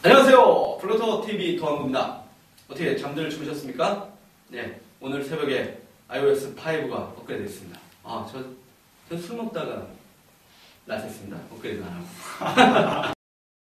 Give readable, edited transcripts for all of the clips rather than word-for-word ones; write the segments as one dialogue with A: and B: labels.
A: 안녕하세요. 플루토TV 도항구입니다. 어떻게 잠들 주무셨습니까? 네, 오늘 새벽에 iOS 5가 업그레이드 됐습니다. 저 술 먹다가 나섰습니다. 업그레이드 안 하고.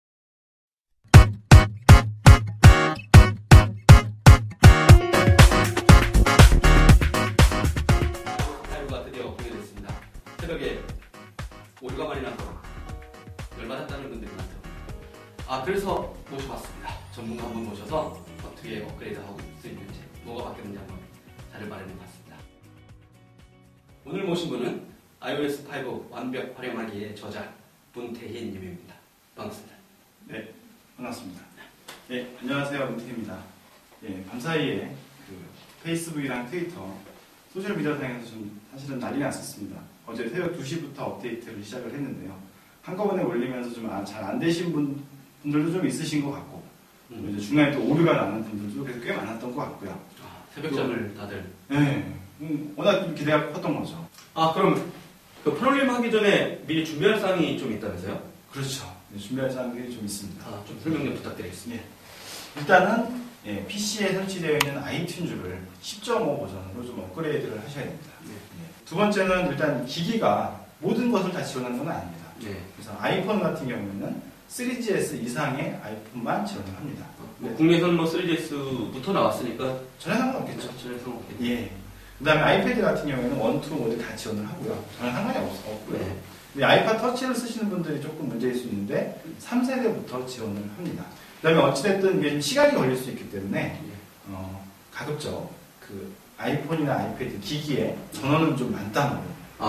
A: 5가 드디어 업그레이드 됐습니다. 새벽에 오류가 많이 나서 열받았다는 분들이 많더라고요. 그래서 모셔봤습니다. 전문가 한 분 모셔서 어떻게 업그레이드하고 수 있는지, 뭐가 바뀌었는지 한번 자료를 마련해봤습니다. 오늘 모신 분은 iOS 5 완벽 활용하기의 저자 문태희 님입니다. 반갑습니다.
B: 네, 반갑습니다. 네, 안녕하세요. 문태희입니다. 예, 밤사이에 페이스북이랑 트위터, 소셜미디어상에서 좀 사실은 난리 났었습니다. 어제 새벽 2시부터 업데이트를 시작을 했는데요. 한꺼번에 올리면서 좀 잘 안 되신 분들도 좀 있으신 것 같고, 이제 중간에 또 오류가 나는 분들도 그래서 꽤 많았던 것 같고요.
A: 새벽잠을 다들.
B: 네, 워낙 좀 기대가 컸던 거죠.
A: 그럼 그 프로그램 하기 전에 미리 준비할 사항이 좀 있다면서요?
B: 그렇죠. 네, 준비할 사항들이 좀 있습니다.
A: 좀 설명 좀 부탁드리겠습니다.
B: 예. 일단은 PC에 설치되어 있는 아이튠즈를 10.5 버전으로 좀 업그레이드를 하셔야 됩니다. 두 번째는 일단 기기가 모든 것을 다 지원하는 건 아닙니다. 그래서 아이폰 같은 경우에는 3GS 이상의 아이폰만 지원을 합니다.
A: 국내에서는 3GS부터 나왔으니까
B: 전혀 상관없겠죠.
A: 전혀 상관없겠죠.
B: 예. 그 다음에 아이패드 같은 경우에는 1, 2 모두 다 지원을 하고요. 전혀 상관이 없고요. 근데 아이팟 터치를 쓰시는 분들이 조금 문제일 수 있는데 3세대부터 지원을 합니다. 그 다음에 어찌됐든 이게 좀 시간이 걸릴 수 있기 때문에 가급적 그 아이폰이나 아이패드 기기에 전원은 좀 만땅으로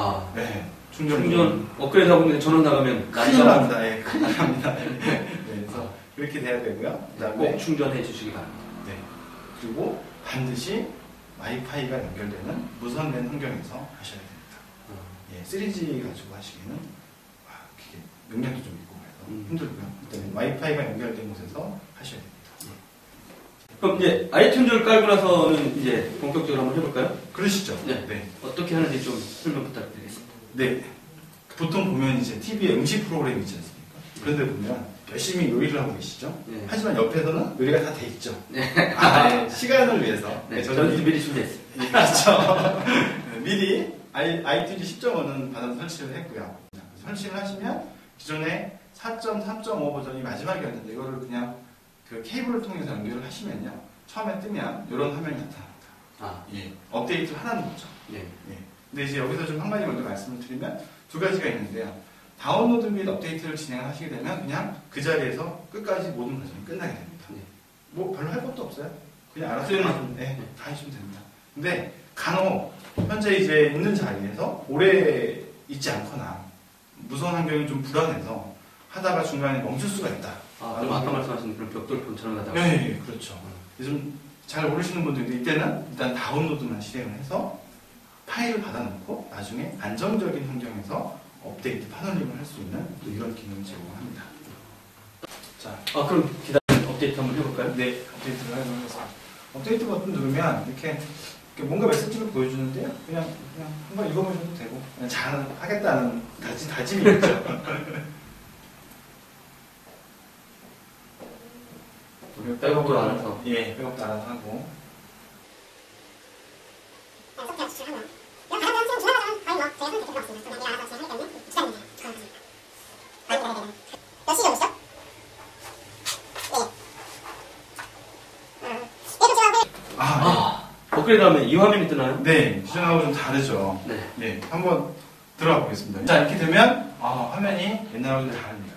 A: 충전 업그레이드 하고 있는데 전원 나가면
B: 큰일 납니다. 예, 큰일 납니다. 그래서 그렇게 돼야 되고요. 그다음에
A: 꼭 충전해 주시기 바랍니다.
B: 네. 그리고 반드시 와이파이가 연결되는 무선된 환경에서 하셔야 됩니다. 3G 가지고 하시기에는 그게 용량도 좀 있고 그래서 힘들고요. 일단 와이파이가 연결된 곳에서 하셔야 됩니다.
A: 그럼 이제 아이튠즈를 깔고 나서는 이제 본격적으로 한번 해볼까요?
B: 그러시죠.
A: 네. 어떻게 하는지 좀 설명 부탁드리겠습니다.
B: 네. 보통 보면 이제 TV에 음식 프로그램이 있지 않습니까? 그런데 보면 열심히 요리를 하고 계시죠? 하지만 옆에서는 요리가 다 돼 있죠? 시간을 위해서.
A: 저는 미리 준비했어요.
B: 그렇죠. 미리 iTunes 10.5는 받아서 설치를 했고요. 설치를 하시면 기존에 4.3.5 버전이 마지막이었는데 이거를 그냥 그 케이블을 통해서 연결을 하시면요. 처음에 뜨면 이런 화면이 나타납니다. 업데이트를 하라는 거죠. 근데 이제 여기서 좀 한 가지 먼저 말씀을 드리면 두 가지가 있는데요. 다운로드 및 업데이트를 진행하시게 되면 그냥 그 자리에서 끝까지 모든 과정이 끝나게 됩니다. 뭐 별로 할 것도 없어요. 그냥 알아서 다 하시면 됩니다. 근데 간혹 현재 이제 있는 자리에서 오래 있지 않거나 무선 환경이 좀 불안해서 하다가 중간에 멈출 수가 있다.
A: 그럼 아까 말씀하신 그런 벽돌폰처럼 하다가.
B: 네, 그렇죠. 좀 잘 모르시는 분들도 이때는 일단 다운로드만 실행을 해서 파일을 받아놓고 나중에 안정적인 환경에서 업데이트 파널링을 할 수 있는 이런 기능을 제공합니다. 자,
A: 그럼 기다려 업데이트 한번 해볼까요?
B: 네, 업데이트를 하겠습니다. 업데이트 버튼 누르면 이렇게 뭔가 메시지를 보여주는데요. 그냥 한번 읽어보셔도 되고 그냥 잘 하겠다는 다짐이 있죠.
A: 백업도 알아서.
B: 백업도 알아서 하고.
A: 업그레이드 하면 이 화면이 뜨나요?
B: 네, 기존하고 좀 다르죠. 네, 한번 들어가 보겠습니다. 자, 이렇게 되면 화면이 옛날하고 좀 다릅니다.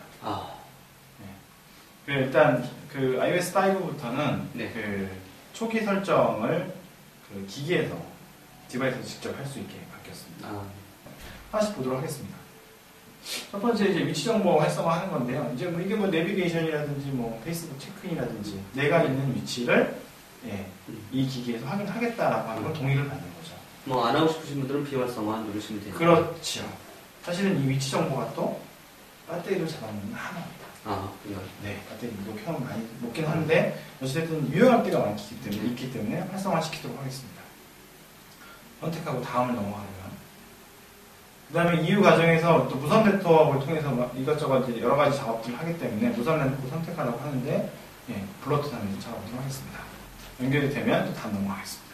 B: 일단 그 iOS 5부터는 그 초기 설정을 그 기기에서 디바이스에서 직접 할 수 있게 바뀌었습니다. 하나씩 보도록 하겠습니다. 첫 번째 이제 위치 정보 활성화하는 건데요. 이제 이게 내비게이션이라든지 페이스북 체크인이라든지 내가 있는 위치를 이 기기에서 확인하겠다라고 하는 건 동의를 받는 거죠.
A: 안 하고 싶으신 분들은 비활성화 누르시면 돼요.
B: 그렇죠. 사실은 이 위치 정보가 또 배터리를 잡아먹는 하나입니다.
A: 그래요?
B: 네, 배터리 녹여는 많이 녹긴 한데 어쨌든 유용할 때가 있기 때문에 활성화 시키도록 하겠습니다. 선택하고 다음을 넘어가면 그 다음에 EU 과정에서 또 무선 네트워크를 통해서 막 이것저것 이제 여러 가지 작업들을 하기 때문에 무선 네트워크 선택하라고 하는데, 예, 블러투스 하면 작업을 하겠습니다. 연결이 되면 또 다음 넘어가겠습니다.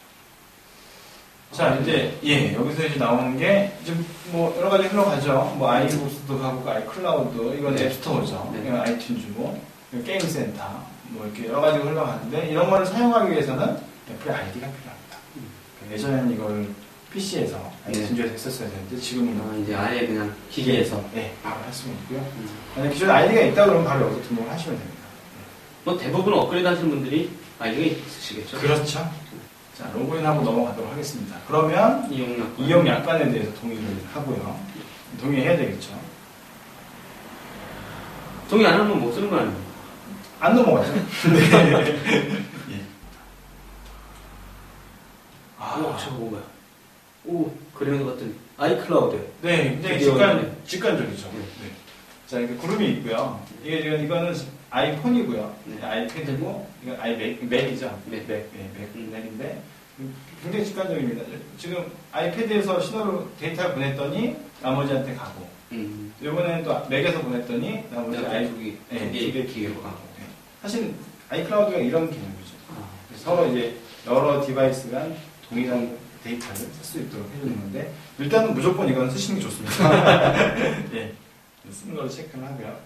B: 자, 이제, 예, 여기서 이제 나오는 게, 이제 뭐, 여러 가지 흘러가죠. 뭐, 아이부스도 하고, 아이클라우드, 이건
A: 네.
B: 앱스토어죠.
A: 네.
B: 이건 아이튠즈고, 이건 게임센터, 뭐, 이렇게 여러 가지가 흘러가는데, 이런 거를 사용하기 위해서는 애플의 아이디가 필요합니다. 예전에는 이걸 PC에서, 아이튠즈에서 했었어야 되는데, 지금은.
A: 이제 아예 그냥 기계에서.
B: 네, 바로 할 수가 있고요. 만약 기존에 아이디가 있다 그러면 바로 여기서 등록을 하시면 됩니다.
A: 뭐 대부분 업그레이드 하시는 분들이 아이디가 있으시겠죠?
B: 그렇죠. 자, 로그인하고 넘어가도록 하겠습니다. 그러면,
A: 이용약.
B: 이용 약관에 대해서 동의를 하고요. 동의해야 되겠죠.
A: 동의 안 하면 못 쓰는 거 아니에요?
B: 안 넘어가죠. 네. 예.
A: 오, 저거 뭐야? 오, 그림에서 봤더니 아이클라우드.
B: 네, 굉장히 직관적이죠.
A: 네.
B: 네. 자, 이게 그룹이 있고요. 이거는 아이폰이고요.
A: 네.
B: 아이패드고, 이건 맥이죠.
A: 네.
B: 맥인데, 굉장히 직관적입니다. 지금 아이패드에서 신호를 데이터를 보냈더니 나머지한테 가고, 이번에는 또 맥에서 보냈더니 나머지
A: 아이쪽이
B: 두개
A: 기계로
B: 가고.
A: 가고.
B: 네. 사실 아이클라우드가 이런 개념이죠.
A: 아,
B: 서로 이제 여러 디바이스 간 동일한 데이터를 쓸 수 있도록 해주는 건데, 일단은 무조건 이건 쓰시는 게 좋습니다. 예. 쓰는 걸로 체크를 하고요.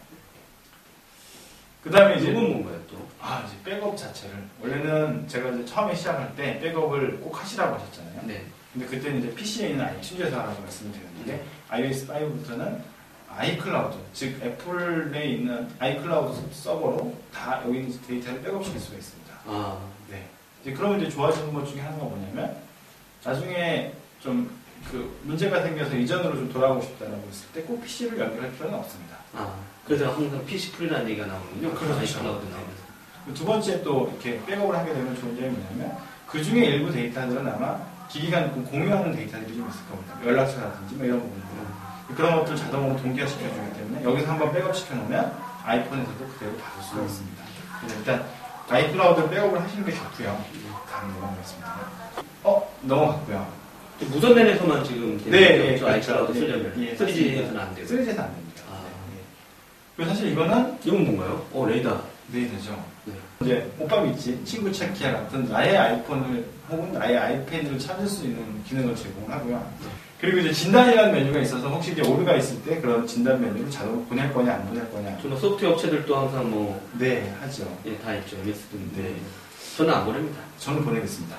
B: 그 다음에 이제,
A: 이건 뭔가요, 또?
B: 이제 백업 자체를. 원래는 제가 이제 처음에 시작할 때 백업을 꼭 하시라고 하셨잖아요.
A: 네.
B: 근데 그때는 이제 PC에 있는 아이튠즈에서 하라고 말씀을 드렸는데, iOS 5부터는 아이클라우드, 즉 애플에 있는 아이클라우드 서버로 다 여기 있는 데이터를 백업시킬 수가 있습니다.
A: 아,
B: 네. 이제 그러면 이제 좋아지는 것 중에 하나가 뭐냐면, 나중에 좀 그 문제가 생겨서 이전으로 좀 돌아가고 싶다라고 했을 때 꼭 PC를 연결할 필요는 없습니다.
A: 아, 그래서 항상 PC 풀이라는 얘기가 나오는군요.
B: 그렇죠.
A: 아이클라우드 나오면서.
B: 두 번째 또 이렇게 백업을 하게 되면 좋은 점이 뭐냐면, 그 중에 일부 데이터들은 아마 기기 간 공유하는 데이터들이 좀 있을 겁니다. 연락처라든지 뭐 이런 부분들. 그런 것들 자동으로 동기화시켜주기 때문에 여기서 한번 백업시켜 놓으면 아이폰에서도 그대로 받을 수가 있습니다. 그래서 일단 아이클라우드 백업을 하시는 게 좋고요. 다음 넘어가겠습니다. 넘어갔고요.
A: 무선 랜에서만 지금
B: 네,
A: 저 아이클라우드 쓰려면
B: 예,
A: 3G에서는 안 되고.
B: 3G에서는 안 됩니다.
A: 아.
B: 네. 그리고 사실 이거는
A: 이건 뭔가요? 레이더.
B: 되죠.
A: 네.
B: 이제 오빠 믿지, 친구 찾기와 같은 나의 아이폰을 혹은 나의 아이패드를 찾을 수 있는 기능을 제공하고요. 그리고 이제 진단이라는 메뉴가 있어서 혹시 이제 오류가 있을 때 그런 진단 메뉴를 자동으로 보낼 거냐 안 보낼 거냐.
A: 정말 소프트웨어 업체들도 항상 뭐,
B: 네, 하죠.
A: 예, 다 있죠. MS도.
B: 네.
A: 저는 안 보냅니다.
B: 저는 보내겠습니다.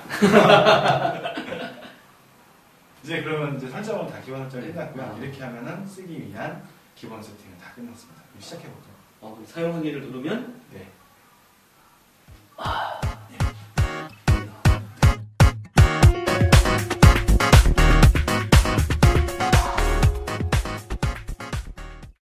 B: 이제 그러면 이제 설정은 다 기본 설정이 끝났고요. 이렇게 하면은 쓰기 위한 기본 세팅은 다 끝났습니다. 그럼 시작해볼까요?
A: 사용하기를 누르면
B: 네.